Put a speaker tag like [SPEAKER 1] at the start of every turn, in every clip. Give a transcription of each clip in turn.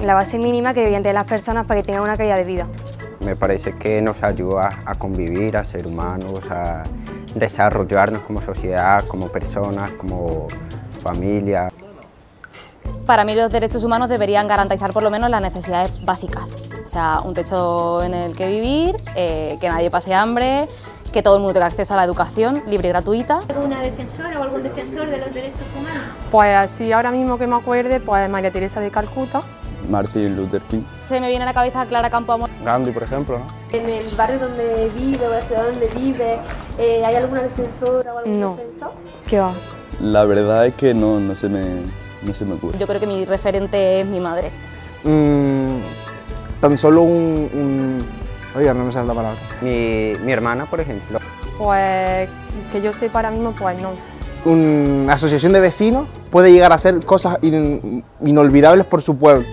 [SPEAKER 1] la base mínima que deberían tener las personas para que tengan una calidad de vida.
[SPEAKER 2] Me parece que nos ayuda a convivir, a ser humanos, a desarrollarnos como sociedad, como personas, como familia.
[SPEAKER 3] Para mí los derechos humanos deberían garantizar por lo menos las necesidades básicas. O sea, un techo en el que vivir, que nadie pase hambre, que todo el mundo tenga acceso a la educación libre y gratuita.
[SPEAKER 4] ¿Alguna defensora o algún defensor de los derechos humanos?
[SPEAKER 5] Pues así ahora mismo que me acuerde, pues María Teresa de Calcuta.
[SPEAKER 6] Martin Luther King.
[SPEAKER 3] Se me viene a la cabeza Clara Campoamor.
[SPEAKER 6] Gandhi, por ejemplo, ¿no?
[SPEAKER 7] En el barrio donde vive o la ciudad donde vive, ¿hay alguna defensora o algún defensor?
[SPEAKER 1] ¿Qué va?
[SPEAKER 6] La verdad es que no se me ocurre.
[SPEAKER 3] Yo creo que mi referente es mi madre.
[SPEAKER 8] Tan solo Oiga, no me sale la palabra.
[SPEAKER 2] Mi hermana, por ejemplo.
[SPEAKER 5] Pues que yo sepa ahora mismo, pues no.
[SPEAKER 8] Una asociación de vecinos puede llegar a hacer cosas inolvidables por su pueblo.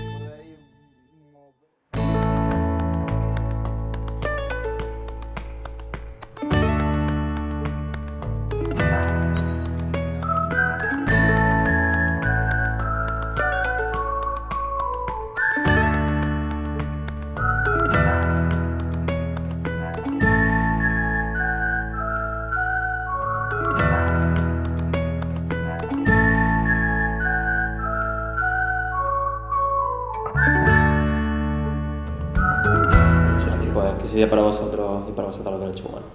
[SPEAKER 9] ¿Qué sería para vosotros y para vosotras los derechos humanos?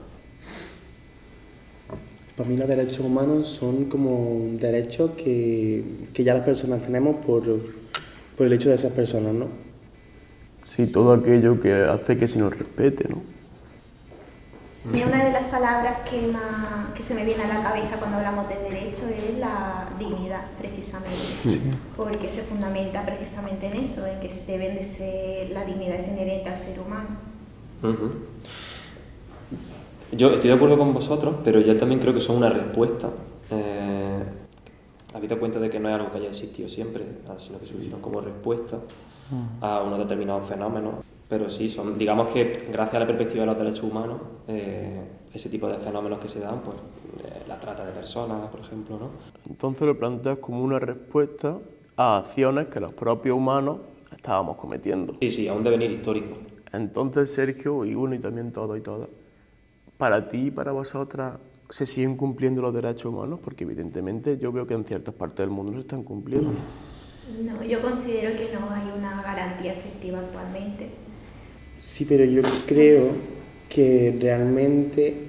[SPEAKER 10] Para mí los derechos humanos son como derechos que ya las personas tenemos por el hecho de ser personas, ¿no?
[SPEAKER 6] Sí, todo aquello que hace que se nos respete, ¿no?
[SPEAKER 4] Y una de las palabras que se me viene a la cabeza cuando hablamos de derecho es la dignidad, precisamente, porque se fundamenta precisamente en eso, en que deben de ser, la dignidad es inherente al ser humano.
[SPEAKER 9] Yo estoy de acuerdo con vosotros, pero yo también creo que son una respuesta. Habida cuenta de que no es algo que haya existido siempre, sino que surgieron como respuesta a unos determinados fenómenos. Pero sí, digamos que gracias a la perspectiva de los derechos humanos, ese tipo de fenómenos que se dan, pues la trata de personas, por ejemplo, ¿no?
[SPEAKER 6] Entonces lo planteas como una respuesta a acciones que los propios humanos estábamos cometiendo.
[SPEAKER 9] Sí, a un devenir histórico.
[SPEAKER 6] Entonces, Sergio, y uno y también todos y todas, para ti y para vosotras, ¿se siguen cumpliendo los derechos humanos? Porque evidentemente yo veo que en ciertas partes del mundo no se están cumpliendo.
[SPEAKER 4] No, yo considero que no hay una garantía efectiva actualmente.
[SPEAKER 10] Sí, pero yo creo que realmente,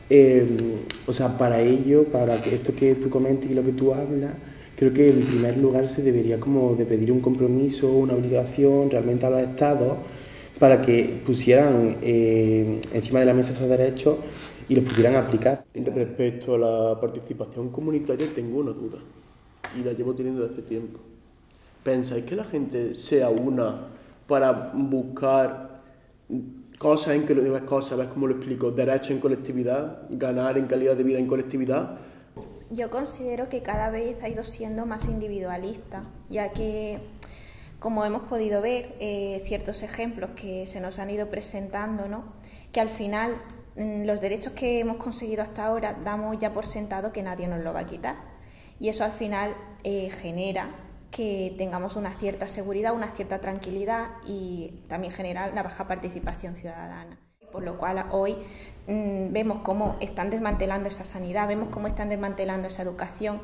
[SPEAKER 10] o sea, para ello, para esto que tú comentas y lo que tú hablas, creo que en primer lugar se debería como de pedir un compromiso, una obligación realmente a los estados para que pusieran encima de la mesa esos derechos y los pudieran aplicar.
[SPEAKER 6] Respecto a la participación comunitaria tengo una duda y la llevo teniendo desde hace tiempo. ¿Pensáis que la gente sea una para buscar cosas en que ¿ves cómo lo explico? Derechos en colectividad, ganar en calidad de vida en colectividad?
[SPEAKER 4] Yo considero que cada vez ha ido siendo más individualista, ya que, como hemos podido ver, ciertos ejemplos que se nos han ido presentando, ¿no? Que al final los derechos que hemos conseguido hasta ahora damos ya por sentado que nadie nos lo va a quitar. Y eso al final genera que tengamos una cierta seguridad, una cierta tranquilidad y también genera la baja participación ciudadana. Por lo cual hoy vemos cómo están desmantelando esa sanidad, vemos cómo están desmantelando esa educación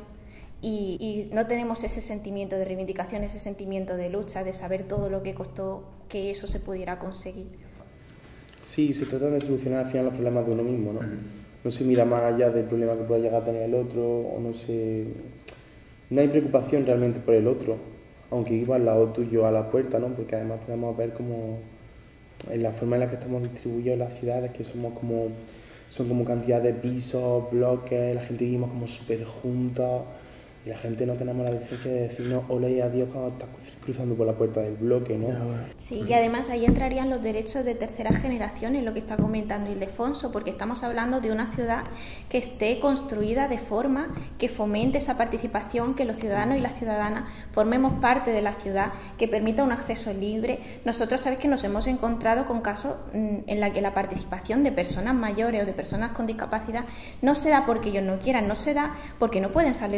[SPEAKER 4] y no tenemos ese sentimiento de reivindicación, ese sentimiento de lucha, de saber todo lo que costó que eso se pudiera conseguir.
[SPEAKER 10] Sí, se trata de solucionar al final los problemas de uno mismo, ¿no? No se mira más allá del problema que pueda llegar a tener el otro, o no hay preocupación realmente por el otro, aunque iba al lado tuyo a la puerta, ¿no? Porque además podemos ver como en la forma en la que estamos distribuidos en las ciudades, que son como cantidad de pisos, bloques, la gente vivimos como súper juntos y la gente no tenemos la decencia de decirnos hola y adiós cuando estás cruzando por la puerta del bloque, ¿no?
[SPEAKER 4] Sí, y además ahí entrarían los derechos de tercera generación en lo que está comentando Ildefonso, porque estamos hablando de una ciudad que esté construida de forma que fomente esa participación, que los ciudadanos y las ciudadanas formemos parte de la ciudad, que permita un acceso libre. Nosotros sabéis que nos hemos encontrado con casos en la que la participación de personas mayores o de personas con discapacidad no se da porque ellos no quieran, no se da porque no pueden salir de su casa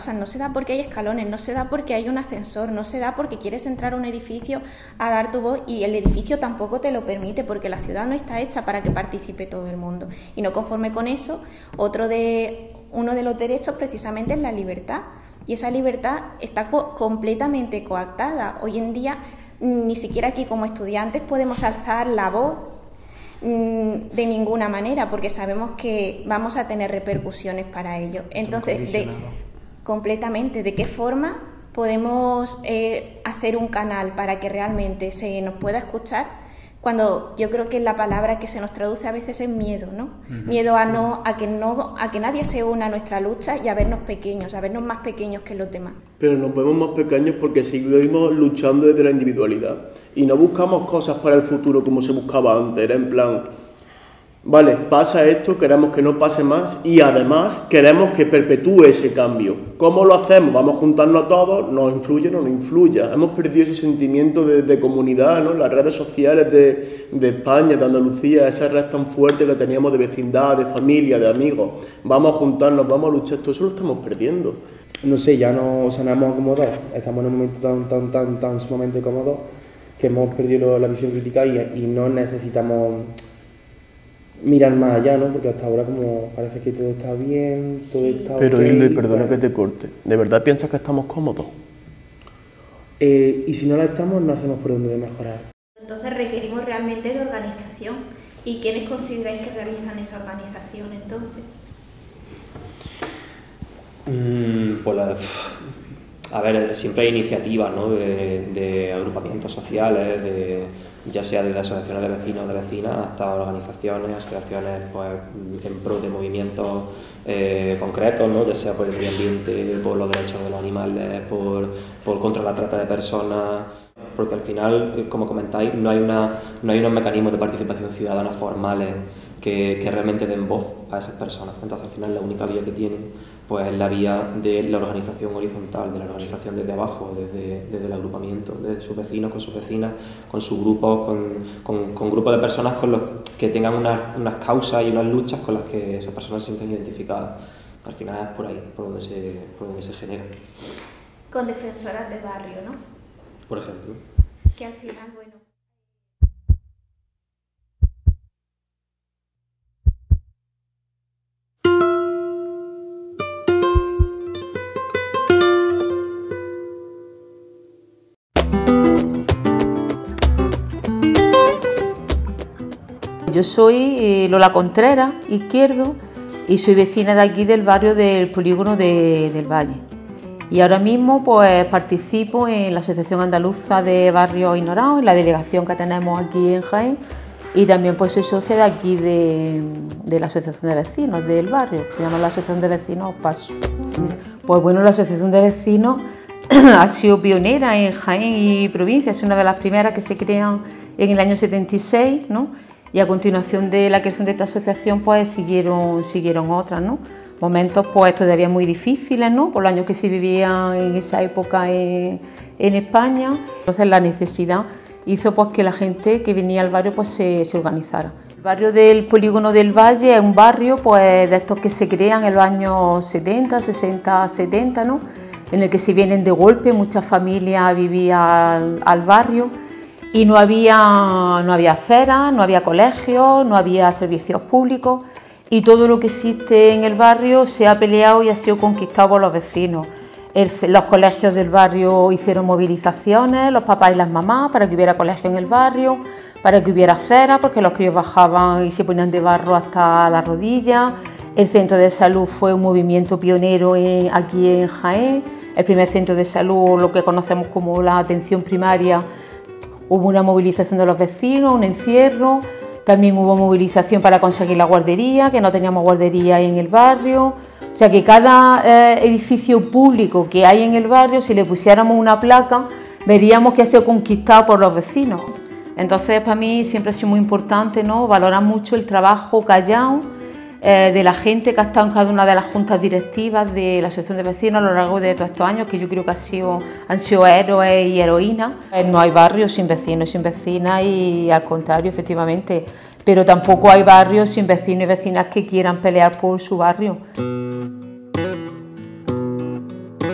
[SPEAKER 4] pasan, no se da porque hay escalones, no se da porque hay un ascensor, no se da porque quieres entrar a un edificio a dar tu voz y el edificio tampoco te lo permite porque la ciudad no está hecha para que participe todo el mundo. Y no conforme con eso, uno de los derechos precisamente es la libertad. Y esa libertad está completamente coactada. Hoy en día ni siquiera aquí como estudiantes podemos alzar la voz de ninguna manera porque sabemos que vamos a tener repercusiones para ello. Entonces, completamente, ¿de qué forma podemos hacer un canal para que realmente se nos pueda escuchar? Cuando yo creo que la palabra que se nos traduce a veces es miedo, ¿no? Miedo a que nadie se una a nuestra lucha y a vernos pequeños, a vernos más pequeños que los demás.
[SPEAKER 6] Pero nos vemos más pequeños porque seguimos luchando desde la individualidad y no buscamos cosas para el futuro como se buscaba antes, era en plan, vale, pasa esto, queremos que no pase más y además queremos que perpetúe ese cambio. ¿Cómo lo hacemos? Vamos a juntarnos todos, nos influye o no nos influya. Hemos perdido ese sentimiento de comunidad, ¿no? Las redes sociales de España, de Andalucía, esa red tan fuerte que teníamos de vecindad, de familia, de amigos. Vamos a juntarnos, vamos a luchar, todo eso lo estamos perdiendo.
[SPEAKER 10] No sé, ya nos hemos acomodado, estamos en un momento tan sumamente cómodo que hemos perdido la visión crítica y no necesitamos mirar más allá, ¿no? Porque hasta ahora como parece que todo está bien, todo está
[SPEAKER 6] Pero
[SPEAKER 10] okay,
[SPEAKER 6] Hilde, perdona que te corte, ¿de verdad piensas que estamos cómodos?
[SPEAKER 10] Y si no lo estamos, no hacemos por dónde mejorar.
[SPEAKER 4] Entonces requerimos realmente de organización. ¿Y quiénes consideráis que realizan esa organización entonces?
[SPEAKER 9] A ver, siempre hay iniciativas, ¿no? de agrupamientos sociales, ya sea de asociaciones de vecinos o de vecinas hasta organizaciones, asociaciones pues, en pro de movimientos concretos, ¿no? Ya sea por el medio ambiente, por los derechos de los animales, por contra la trata de personas, porque al final, como comentáis, no hay unos mecanismos de participación ciudadana formales que realmente den voz a esas personas. Entonces al final la única vía que tienen pues es la vía de la organización horizontal, de la organización desde abajo, desde el agrupamiento, de sus vecinos, con sus vecinas, con sus grupos, con grupos de personas con los que tengan unas causas y unas luchas con las que esas personas se sienten identificadas. Al final es por ahí, por donde se genera.
[SPEAKER 4] Con defensoras de barrio, ¿no?
[SPEAKER 9] Por ejemplo.
[SPEAKER 4] Que al final, bueno...
[SPEAKER 11] Yo soy Lola Contreras, Izquierdo, y soy vecina de aquí del barrio del Polígono del Valle. Y ahora mismo pues participo en la Asociación Andaluza de Barrios Ignorados, en la delegación que tenemos aquí en Jaén, y también pues soy socia de aquí de la Asociación de Vecinos del barrio, que se llama la Asociación de Vecinos Paso. Pues bueno, la Asociación de Vecinos ha sido pionera en Jaén y provincia, es una de las primeras que se crean en el año 76, ¿no? Y a continuación de la creación de esta asociación pues siguieron otras, ¿no? Momentos pues todavía muy difíciles, ¿no? Por los años que se vivían en esa época en España. Entonces la necesidad hizo pues que la gente que venía al barrio pues se organizara. El barrio del Polígono del Valle es un barrio pues de estos que se crean en los años 70, 60, 70, ¿no? En el que se vienen de golpe, muchas familias a vivir al barrio. Y no había aceras, no había colegios, no había servicios públicos y todo lo que existe en el barrio se ha peleado y ha sido conquistado por los vecinos. Los colegios del barrio hicieron movilizaciones, los papás y las mamás, para que hubiera colegio en el barrio, para que hubiera aceras, porque los críos bajaban y se ponían de barro hasta las rodillas. El centro de salud fue un movimiento pionero aquí en Jaén. El primer centro de salud, lo que conocemos como la atención primaria, hubo una movilización de los vecinos, un encierro, también hubo movilización para conseguir la guardería, que no teníamos guardería en el barrio. O sea que cada edificio público que hay en el barrio, si le pusiéramos una placa, veríamos que ha sido conquistado por los vecinos. Entonces para mí siempre ha sido muy importante, ¿no? Valorar mucho el trabajo callado de la gente que ha estado en cada una de las juntas directivas de la Asociación de Vecinos a lo largo de todos estos años, que yo creo que han sido héroes y heroínas. No hay barrios sin vecinos y sin vecinas y al contrario, efectivamente, pero tampoco hay barrios sin vecinos y vecinas que quieran pelear por su barrio.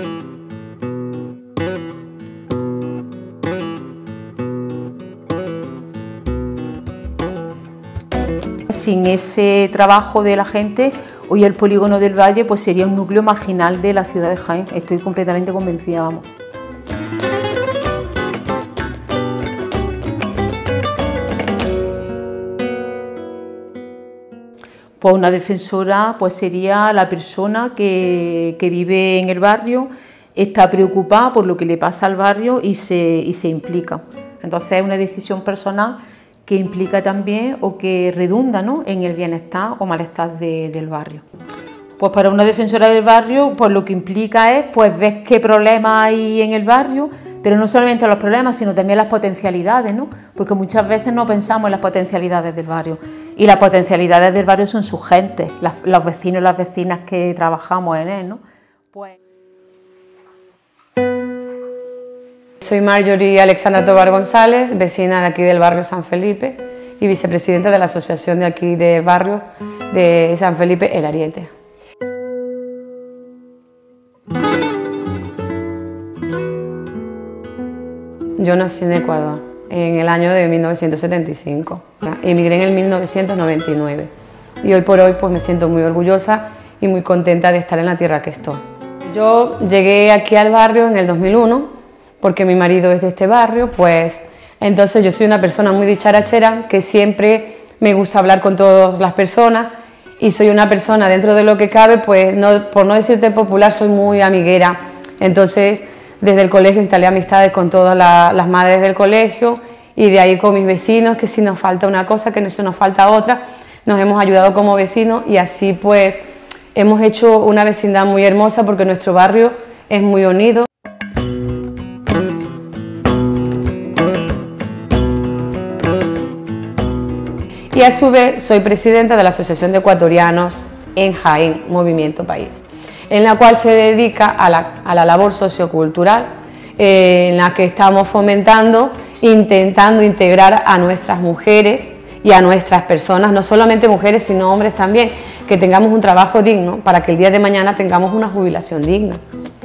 [SPEAKER 11] sin ese trabajo de la gente, hoy el polígono del Valle pues sería un núcleo marginal de la ciudad de Jaén. Estoy completamente convencida, vamos. Pues una defensora pues sería la persona que vive en el barrio, está preocupada por lo que le pasa al barrio y se implica. Entonces es una decisión personal que implica también o que redunda, ¿no?, en el bienestar o malestar del barrio. Pues para una defensora del barrio pues lo que implica es pues ver qué problemas hay en el barrio, pero no solamente los problemas, sino también las potencialidades, ¿no? Porque muchas veces no pensamos en las potencialidades del barrio. Y las potencialidades del barrio son sus gentes, los vecinos y las vecinas que trabajamos en él, ¿no? Pues...
[SPEAKER 12] Soy Marjorie Alexandra Tobar González, vecina de aquí del barrio San Felipe y vicepresidenta de la asociación de aquí de barrio de San Felipe El Ariete. Yo nací en Ecuador en el año de 1975, emigré en el 1999 y hoy por hoy pues me siento muy orgullosa y muy contenta de estar en la tierra que estoy. Yo llegué aquí al barrio en el 2001 porque mi marido es de este barrio, pues entonces yo soy una persona muy dicharachera que siempre me gusta hablar con todas las personas y soy una persona dentro de lo que cabe, pues no, por no decirte popular, soy muy amiguera. Entonces desde el colegio instalé amistades con todas las madres del colegio y de ahí con mis vecinos, que si nos falta una cosa, que si nos falta otra, nos hemos ayudado como vecinos y así pues hemos hecho una vecindad muy hermosa porque nuestro barrio es muy unido. Y a su vez soy presidenta de la Asociación de Ecuatorianos en Jaén, Movimiento País, en la cual se dedica a la labor sociocultural, en la que estamos fomentando, intentando integrar a nuestras mujeres y a nuestras personas, no solamente mujeres sino hombres también, que tengamos un trabajo digno para que el día de mañana tengamos una jubilación digna.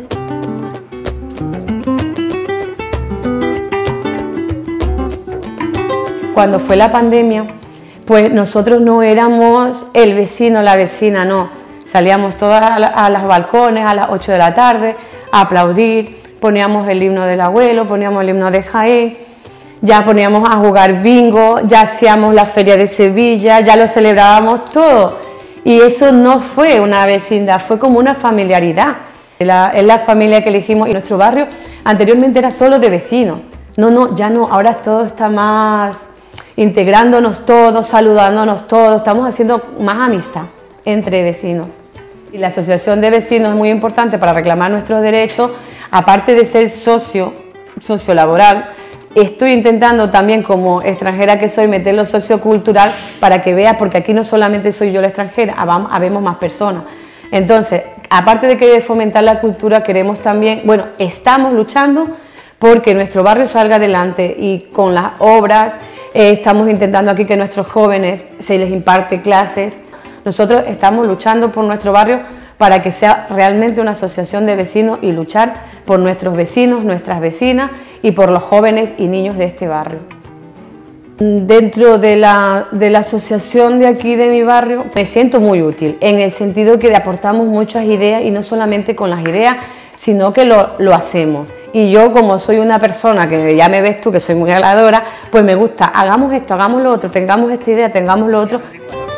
[SPEAKER 12] Cuando fue la pandemia, pues nosotros no éramos el vecino, la vecina, no. Salíamos todas a los balcones a las 8 de la tarde a aplaudir, poníamos el himno del abuelo, poníamos el himno de Jaén, ya poníamos a jugar bingo, ya hacíamos la feria de Sevilla, ya lo celebrábamos todo. Y eso no fue una vecindad, fue como una familiaridad. Es la familia que elegimos y nuestro barrio anteriormente era solo de vecinos. No, ya no, ahora todo está más integrándonos todos, saludándonos todos, estamos haciendo más amistad entre vecinos. Y la asociación de vecinos es muy importante para reclamar nuestros derechos, aparte de ser sociolaboral, estoy intentando también como extranjera que soy meter lo sociocultural para que veas, porque aquí no solamente soy yo la extranjera, habemos más personas. Entonces, aparte de querer fomentar la cultura, queremos también, bueno, estamos luchando porque nuestro barrio salga adelante y con las obras estamos intentando aquí que nuestros jóvenes se les imparte clases. Nosotros estamos luchando por nuestro barrio para que sea realmente una asociación de vecinos y luchar por nuestros vecinos, nuestras vecinas y por los jóvenes y niños de este barrio. Dentro de la asociación de aquí de mi barrio me siento muy útil en el sentido que le aportamos muchas ideas y no solamente con las ideas, sino que lo hacemos. Y yo, como soy una persona que ya me ves tú que soy muy habladora, pues me gusta, hagamos esto, hagamos lo otro, tengamos esta idea, tengamos lo otro.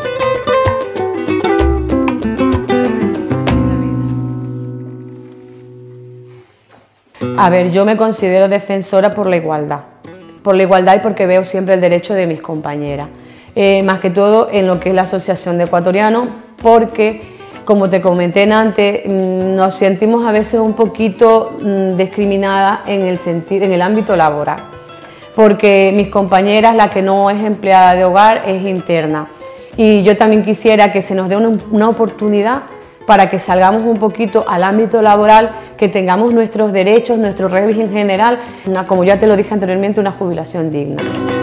[SPEAKER 12] A ver, yo me considero defensora por la igualdad y porque veo siempre el derecho de mis compañeras, más que todo en lo que es la Asociación de Ecuatorianos, porque, como te comenté antes, nos sentimos a veces un poquito discriminadas en el ámbito laboral, porque mis compañeras, la que no es empleada de hogar, es interna, y yo también quisiera que se nos dé una oportunidad para que salgamos un poquito al ámbito laboral, que tengamos nuestros derechos, nuestro régimen general, como ya te lo dije anteriormente, una jubilación digna.